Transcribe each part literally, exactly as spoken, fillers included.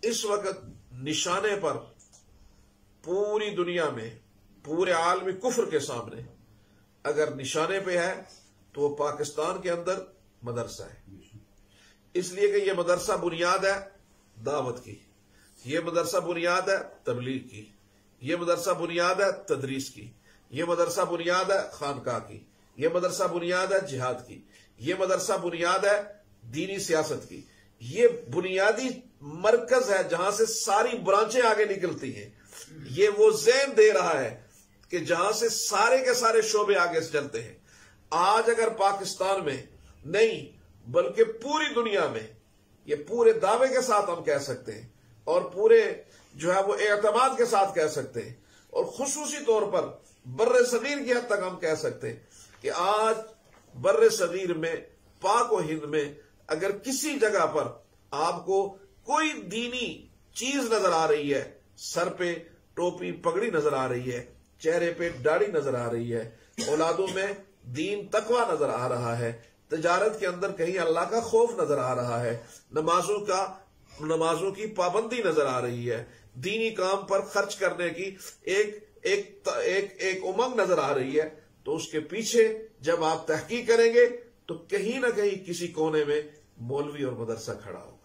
اس وقت نشانے پر پوری دنیا میں پورے عالمی کفر کے سامنے اگر نشانے پہ ہے تو وہ پاکستان کے اندر مدرسہ ہے، اس لیے کہ یہ مدرسہ بنیاد ہے دعوت کی، یہ مدرسہ بنیاد ہے تبلیغ کی، یہ مدرسہ بنیاد ہے تدریس کی، یہ مدرسہ بنیاد ہے خانقاہ کی، یہ مدرسہ بنیاد ہے جہاد کی، یہ مدرسہ بنیاد ہے دینی سیاست کی، یہ بنیادی مرکز ہے جہاں سے ساری برانچیں آگے نکلتی ہیں، یہ وہ ذہن دے رہا ہے کہ جہاں سے سارے کے سارے شعبے آگے سے چلتے ہیں۔ آج اگر پاکستان میں نہیں بلکہ پوری دنیا میں یہ پورے دعوے کے ساتھ ہم کہہ سکتے ہیں اور پورے جو ہے وہ اعتماد کے ساتھ کہہ سکتے ہیں اور خصوصی طور پر بر صغیر کی حد تک ہم کہہ سکتے ہیں کہ آج بر صغیر میں پاک و ہند میں اگر کسی جگہ پر آپ کو کوئی دینی چیز نظر آ رہی ہے، سر پہ ٹوپی پگڑی نظر آ رہی ہے، چہرے پہ داڑھی نظر آ رہی ہے، اولادوں میں دین تقوی نظر آ رہا ہے، تجارت کے اندر کہیں اللہ کا خوف نظر آ رہا ہے، نمازوں کا نمازوں کی پابندی نظر آ رہی ہے، دینی کام پر خرچ کرنے کی ایک ایک ایک ایک امنگ نظر آ رہی ہے، تو اس کے پیچھے جب آپ تحقیق کریں گے تو کہیں نہ کہیں کسی کونے میں مولوی اور مدرسہ کھڑا ہوگا،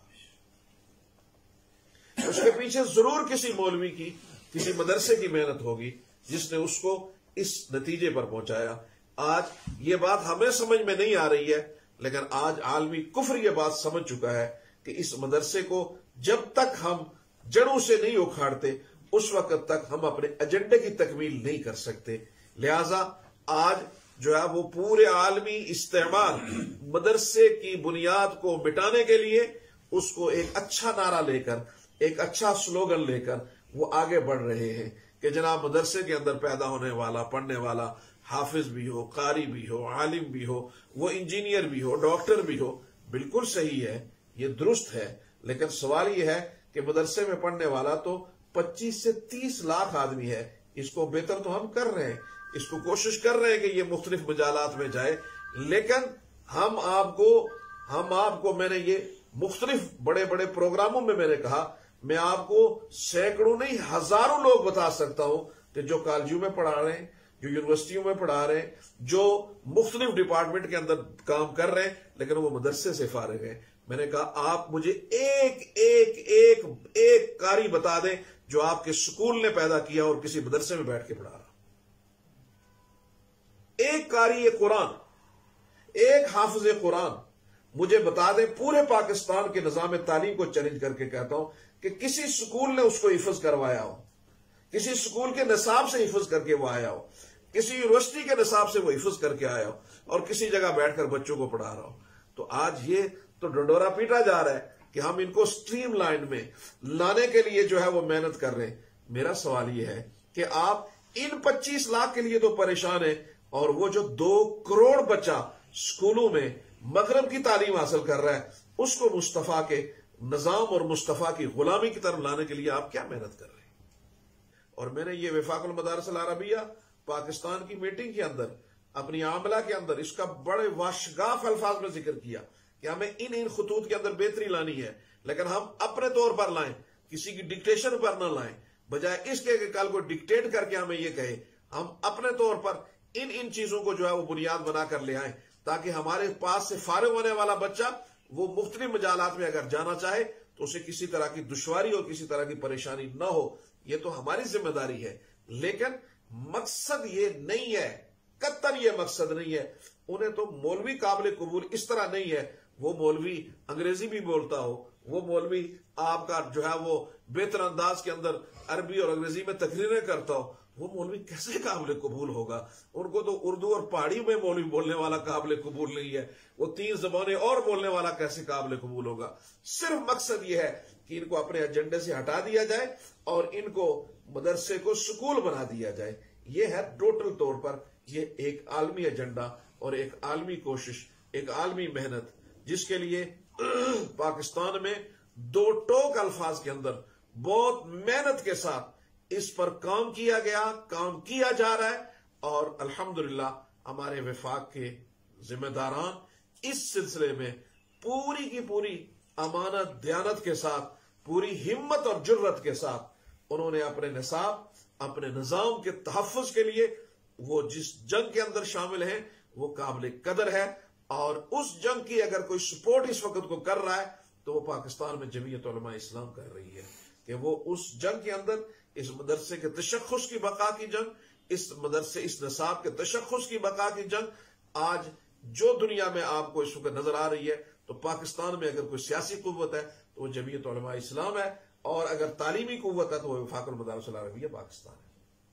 اس کے پیچھے ضرور کسی مولوی کی کسی مدرسے کی محنت ہوگی جس نے اس کو اس نتیجے پر پہنچایا۔ آج یہ بات ہمیں سمجھ میں نہیں آ رہی ہے، لیکن آج عالمی کفر یہ بات سمجھ چکا ہے کہ اس مدرسے کو جب تک ہم جڑوں سے نہیں اکھاڑتے اس وقت تک ہم اپنے ایجنڈے کی تکمیل نہیں کر سکتے۔ لہذا آج جو ہے وہ پورے عالمی استعمال مدرسے کی بنیاد کو مٹانے کے لیے اس کو ایک اچھا نعرہ لے کر، ایک اچھا سلوگن لے کر وہ آگے بڑھ رہے ہیں کہ جناب مدرسے کے اندر پیدا ہونے والا پڑھنے والا حافظ بھی ہو، قاری بھی ہو، عالم بھی ہو، وہ انجینئر بھی ہو، ڈاکٹر بھی ہو، بالکل صحیح ہے، یہ درست ہے، لیکن سوال یہ ہے کہ مدرسے میں پڑھنے والا تو پچیس سے تیس لاکھ آدمی ہے، اس کو بہتر تو ہم کر رہے ہیں، اس کو کوشش کر رہے ہیں کہ یہ مختلف مجالات میں جائے، لیکن ہم آپ کو ہم آپ کو میں نے یہ مختلف بڑے بڑے پروگراموں میں میں نے کہا، میں آپ کو سینکڑوں نہیں ہزاروں لوگ بتا سکتا ہوں کہ جو کالجوں میں پڑھا رہے ہیں، جو یونیورسٹیوں میں پڑھا رہے ہیں، جو مختلف ڈپارٹمنٹ کے اندر کام کر رہے ہیں، لیکن وہ مدرسے سے فارغ ہیں۔ میں نے کہا آپ مجھے ایک ایک ایک ایک قاری بتا دیں جو آپ کے سکول نے پیدا کیا اور کسی مدرسے میں بیٹھ کے پڑھا رہا، ایک قاری قرآن، ایک حافظ قرآن مجھے بتا دیں پورے پاکستان کے نظام تعلیم کو چیلنج کر کے کہتا ہوں کہ کسی سکول نے اس کو حفظ کروایا ہو، کسی سکول کے نصاب سے حفظ کر کے وہ آیا ہو، کسی یونیورسٹی کے نصاب سے وہ حفظ کر کے آیا ہو اور کسی جگہ بیٹھ کر بچوں کو پڑھا رہا ہو۔ تو آج یہ تو ڈنڈورا پیٹا جا رہا ہے کہ ہم ان کو سٹریم لائن میں لانے کے لیے جو ہے وہ محنت کر رہے ہیں۔ میرا سوال یہ ہے کہ آپ ان پچیس لاکھ کے لیے تو پریشان ہیں، اور وہ جو دو کروڑ بچہ سکولوں میں مغرب کی تعلیم حاصل کر رہا ہے اس کو مصطفیٰ کے نظام اور مصطفیٰ کی غلامی کی طرف لانے کے لیے آپ کیا محنت کر رہے ہیں؟ اور میں نے یہ وفاق المدارس العربیہ پاکستان کی میٹنگ کے اندر اپنی عاملہ کے اندر اس کا بڑے واشگاف الفاظ میں ذکر کیا کہ ہمیں ان ان خطوط کے اندر بہتری لانی ہے، لیکن ہم اپنے طور پر لائیں، کسی کی ڈکٹیشن پر نہ لائیں، بجائے اس کے کہ کل کو ڈکٹیٹ کر کے ہمیں یہ کہے، ہم اپنے طور پر ان ان چیزوں کو جو ہے وہ بنیاد بنا کر لے آئیں تاکہ ہمارے پاس سے فارغ ہونے والا بچہ وہ مختلف مجالات میں اگر جانا چاہے تو اسے کسی طرح کی دشواری اور کسی طرح کی پریشانی نہ ہو۔ یہ تو ہماری ذمہ داری ہے، لیکن مقصد یہ نہیں ہے، قطعاً یہ مقصد نہیں ہے۔ انہیں تو مولوی قابل قبول اس طرح نہیں ہے، وہ مولوی انگریزی بھی بولتا ہو، وہ مولوی آپ کا جو ہے وہ بہتر انداز کے اندر عربی اور انگریزی میں تقریریں کرتا ہو، وہ مولوی کیسے قابل قبول ہوگا؟ ان کو تو اردو اور پہاڑی میں مولوی بولنے والا قابل قبول نہیں ہے، وہ تین زبانیں اور بولنے والا کیسے قابل قبول ہوگا؟ صرف مقصد یہ ہے کہ ان کو اپنے ایجنڈے سے ہٹا دیا جائے اور ان کو مدرسے کو سکول بنا دیا جائے۔ یہ ہے ٹوٹل طور پر یہ ایک عالمی ایجنڈا اور ایک عالمی کوشش، ایک عالمی محنت، جس کے لیے پاکستان میں دو ٹوک الفاظ کے اندر بہت محنت کے ساتھ اس پر کام کیا گیا، کام کیا جا رہا ہے، اور الحمدللہ ہمارے وفاق کے ذمہ داران اس سلسلے میں پوری کی پوری امانت دیانت کے ساتھ پوری ہمت اور جرت کے ساتھ انہوں نے اپنے نصاب، اپنے نظام کے تحفظ کے لیے وہ جس جنگ کے اندر شامل ہیں وہ قابل قدر ہے، اور اس جنگ کی اگر کوئی سپورٹ اس وقت کو کر رہا ہے تو وہ پاکستان میں جمعیت علماء اسلام کر رہی ہے، کہ وہ اس جنگ کے اندر اس مدرسے کے تشخص کی بقا کی جنگ، اس مدرسے اس نصاب کے تشخص کی بقا کی جنگ آج جو دنیا میں آپ کو اس وقت نظر آ رہی ہے، تو پاکستان میں اگر کوئی سیاسی قوت ہے تو وہ جمعیت علماء اسلام ہے، اور اگر تعلیمی قوت ہے تو وہ وفاق المدارس العربیہ پاکستان ہے۔